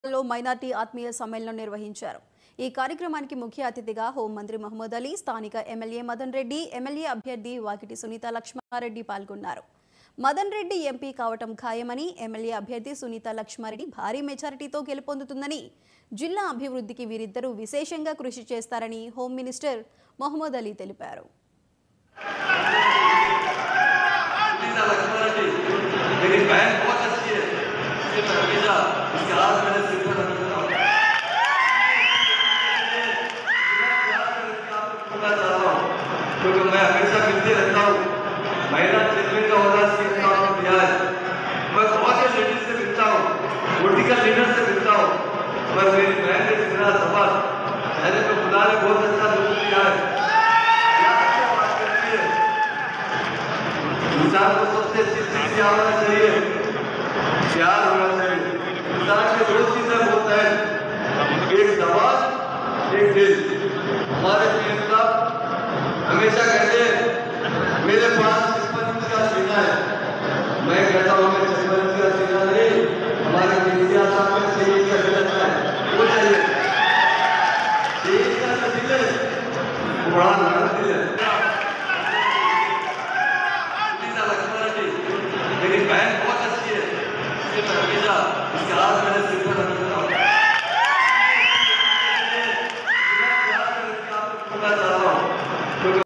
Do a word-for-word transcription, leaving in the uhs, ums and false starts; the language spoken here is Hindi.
లో మైనార్టీ ఆత్మీయ సమ్మేళనం నిర్వహించారు। ఈ కార్యక్రమానికి ముఖ్య అతిథిగా హోం మంత్రి మహమ్మద్ అలీ, స్థానిక ఎమ్మెల్యే మదన్ రెడ్డి, ఎమ్మెల్యే అభ్యర్థి వాకిటి సునీత లక్ష్మారెడ్డి పాల్గొన్నారు। మదన్ రెడ్డి ఎంపీ కావటం ఖాయమని, ఎమ్మెల్యే అభ్యర్థి సునీత లక్ష్మారెడ్డి భారీ మెజారిటీతో గెలుపొందుతుందని, జిల్లా అభివృద్ధికి వీరిద్దరూ విశేషంగా కృషి చేస్తారని హోం మినిస్టర్ మహమ్మద్ అలీ తెలిపారు। क्योंकि मैं हमेशा मिलते रहता हूँ, महिला चेयरमैन का होदा सीखता हूँ, बिहार मैं बहुत से लीडर से मिलता हूँ, पॉलिटिकल लीडर से मिलता हूँ, पर मेरी बहन ने मेरा सवाल मैंने तो खुदा ने बहुत अच्छा लोग किया है। क्या अच्छा बात करती है, इंसान को सबसे अच्छी चीज क्या होना चाहिए? प्यार होना चाहिए। इंसान के दो चीजें होता है, एक जबान एक दिल। हमारे पीएम साहब हमेशा कहते हैं मेरे पास छप्पन इंच का सीना है, मैं कहता हूँ मैं छप्पन इंच का सीना नहीं, हमारे केसीआर साहब में छह इंच का दिल है, वो चाहिए। छह इंच का दिल है, वो बड़ा नरम दिल है।